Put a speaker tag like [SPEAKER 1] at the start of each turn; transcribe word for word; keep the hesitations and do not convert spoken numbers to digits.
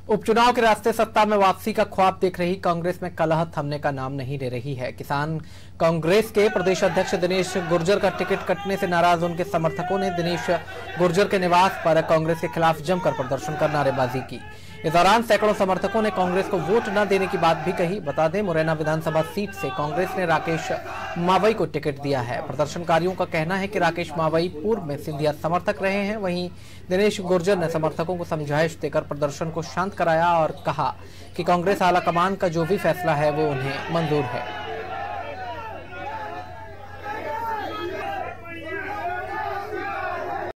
[SPEAKER 1] उपचुनाव के रास्ते सत्ता में वापसी का ख्वाब देख रही कांग्रेस में कलह थमने का नाम नहीं ले रही है। किसान कांग्रेस के प्रदेश अध्यक्ष दिनेश गुर्जर का टिकट कटने से नाराज उनके समर्थकों ने दिनेश गुर्जर के निवास पर कांग्रेस के खिलाफ जमकर प्रदर्शन कर नारेबाजी की। इस दौरान सैकड़ों समर्थकों ने कांग्रेस को वोट न देने की बात भी कही। बता दें, मुरैना विधानसभा सीट से कांग्रेस ने राकेश मावई को टिकट दिया है। प्रदर्शनकारियों का कहना है कि राकेश मावई पूर्व में सिंधिया समर्थक रहे हैं। वहीं दिनेश गुर्जर ने समर्थकों को समझाइश देकर प्रदर्शन को शांत कराया और कहा कि कांग्रेस आलाकमान का जो भी फैसला है वो उन्हें मंजूर है।